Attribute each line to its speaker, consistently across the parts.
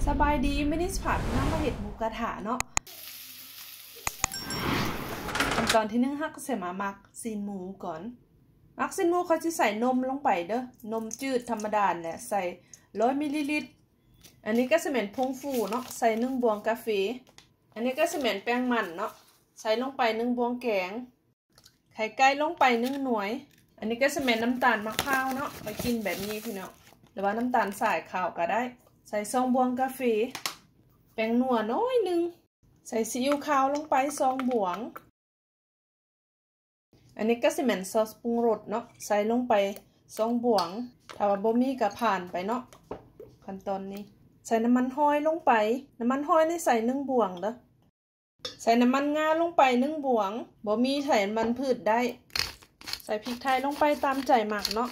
Speaker 1: สบายดีไม่ได้ผัดน้ำมาเห็ดหมูกระทะเนาะขั้นตอนที่1ฮักใส่มักซีนหมูก่อนมักซีนหมูเขาจะใส่นมลงไปเด้อนมจืดธรรมดาแหละใส่100 มิลลิลิตรอันนี้ก็จะเป็นผงฟูเนาะใส่1 บวงกาแฟอันนี้ก็จะเป็นแป้งมันเนาะใส่ลงไป1 บวงแกงไข่ไก่ลงไป1 หน่วยอันนี้ก็จะเป็นน้ำตาลมะพร้าวเนาะไปกินแบบนี้พี่เนาะหรือว่าน้ำตาลสายขาวก็ได้ใส่2 บวงกาแฟแป้งนัวน้อยนึงใส่ซีอิ๊วขาวลงไป2 บวงอันนี้ก็สิเป็นซอสปรุงรสเนาะใส่ลงไป2 บวงถ้าว่าบ่มีก็ผ่านไปเนาะขั้นตอนนี้ใส่น้ำมันหอยลงไปน้ำมันหอยนี่ใส่1 บวงเด้อใส่น้ำมันงาลงไป1 บวงบ่มีใส่น้ำมันพืชได้ใส่พริกไทยลงไปตามใจหมักเนาะ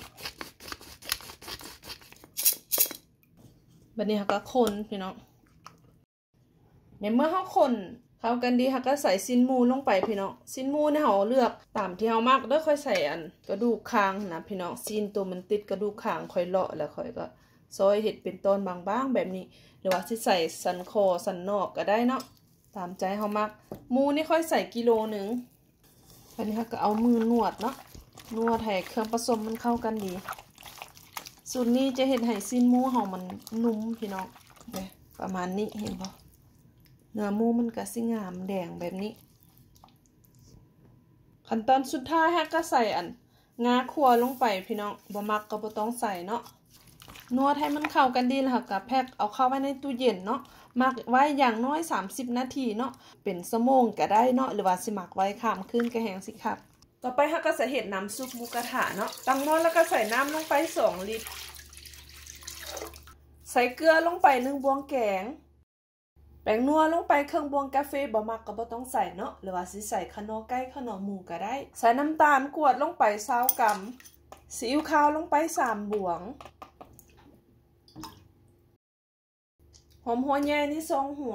Speaker 1: บัดนี้เราก็คนพี่น้องในเมื่อเราคนเข้ากันดีเราก็ใส่ซีนหมูลงไปพี่น้องซีนหมูเนี่ยเราเลือกตามที่เรามักแล้วค่อยใส่อันกระดูกคางนะพี่น้องซีนตัวมันติดกระดูกคางค่อยเลาะแล้วค่อยก็ซอยเห็ดเป็นตอนบางๆแบบนี้หรือว่าสิใส่สันคอสันนอกก็ได้เนาะตามใจเรามักหมูนี่ค่อยใส่กิโลนึงอันนี้เราก็เอามือนวดเนาะนวดให้เครื่องผสมมันเข้ากันดีสูตรนี้จะเห็นให้ซีนหมูเฮามันนุ่มพี่น้องเนี่ยประมาณนี้เห็นปะเนื้อหมูมันก็สิงามแดงแบบนี้ขั้นตอนสุดท้ายฮะก็ใส่อันงาคั่วลงไปพี่น้องบ่มักก็บ่ต้องใส่เนาะนวดให้มันเข้ากันดีแล้วก็แพ็คเอาเข้าไว้ในตู้เย็นเนาะหมักไว้อย่างน้อย30 นาทีเนาะเป็นชั่วโมงก็ได้เนาะหรือว่าสิหมักไว้ข้ามคืนก็แห้งสิครับต่อไปฮะก็ใส่เห็ดน้ำซุปหมูกระทะเนาะตั้งหม้อแล้วก็ใส่น้ำลงไป2 ลิตรใส่เกลือลงไป1 บวงแกงแป้งนัวลงไปครึ่ง บวงกาแฟบ่มักก็บ่ต้องใส่เนาะหรือว่าสิใส่ขนมไก่ขนมหมูก็ได้ใส่น้ำตาลกวดลงไป20 กรัมซีอิ๊วขาวลงไป3 บวงหอมหัวใหญ่นี่2 หัว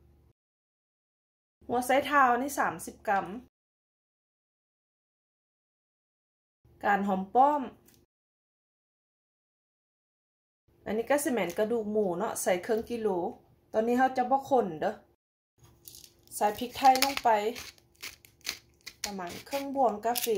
Speaker 1: ไชเท้านี่30 กรัมการหอมป้อมอันนี้ก็สิแม่นกระดูกหมูเนาะใส่ครึ่งกิโลตอนนี้เราจะบ่คนเด้อใส่พริกไทยลงไปประมาณครึ่ง บวงกาแฟ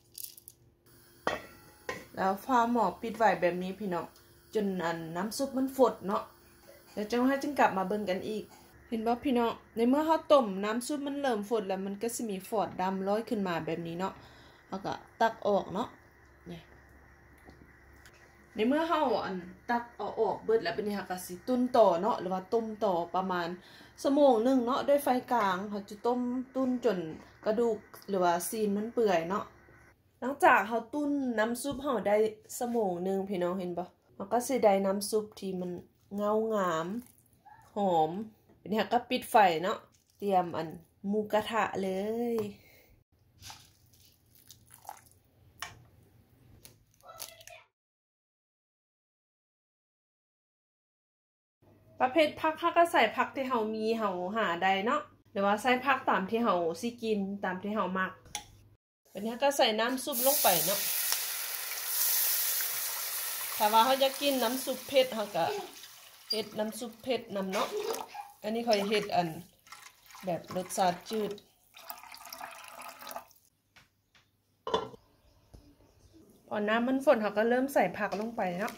Speaker 1: แล้วฝาหม้อปิดไว้แบบนี้พี่น้องจนน้ำซุปมันฝดเนาะเดี๋ยวจังให้จึงกลับมาเบิ่งกันอีกเห็นบ่พี่น้องในเมื่อเราต้มน้ำซุปมันเริ่มฝดแล้วมันก็สิมีฟอดดำลอยขึ้นมาแบบนี้เนาะเราก็ตักออกเนาะนี่ในเมื่อเราตักเอาออกเบิดแล้วเป็นนี่ค่ะก็สิตุ้นต่อเนาะหรือว่าต้มต่อประมาณชั่วโมงนึงเนาะด้วยไฟกลางเราจะต้มตุ้นจนกระดูกหรือว่าซีนมันเปื่อยเนาะหลังจากเราตุ้นน้ำซุปเราได้ชั่วโมงนึงพี่น้องเห็นบ่เราก็สิได้น้ำซุปที่มันเงางามหอมเป็นนี่ค่ะก็ปิดไฟเนาะเตรียมหมูกระทะเลยประเภทผักเราก็ใส่ผักที่เรามีเราหาได้เนาะหรือว่าใส่ผักตามที่เราสิกินตามที่เรามักเป็นนี้ก็ใส่น้ำซุปลงไปเนาะถ้าว่าเขาจะกินน้ำซุปเผ็ดเขาก็เฮ็ดน้ำซุปเผ็ดนำเนาะอันนี้เขาเฮ็ดแบบรสชาติจืดพอน้ำมันฝนเขาก็เริ่มใส่ผักลงไปเนาะ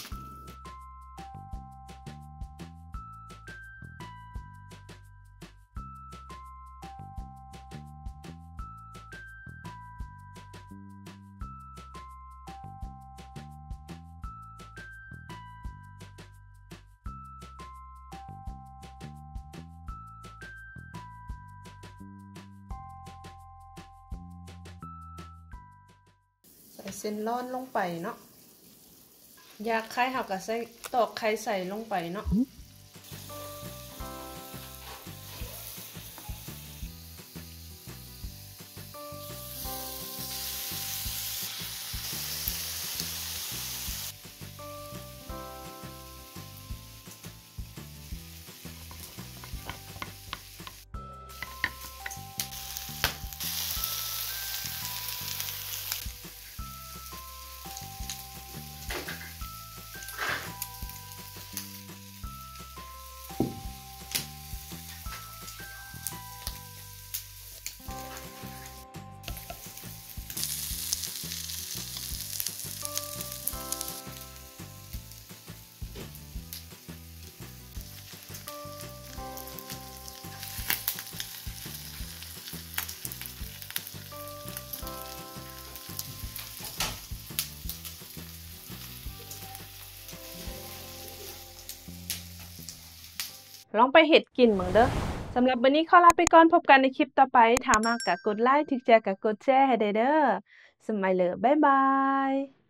Speaker 1: ใส่เส้นร้อนลงไปเนาะอยากไข่เขาก็ใส่ตอกไข่ใส่ลงไปเนาะลองไปเฮ็ดกินเบิ่งเด้อสำหรับวันนี้ขอลาไปก่อนพบกันในคลิปต่อไปถ้ามักก็กดไลค์ถึกใจก็กดแชร์ให้ได้เด้อสำหรับมื้อนี้บ๊ายบาย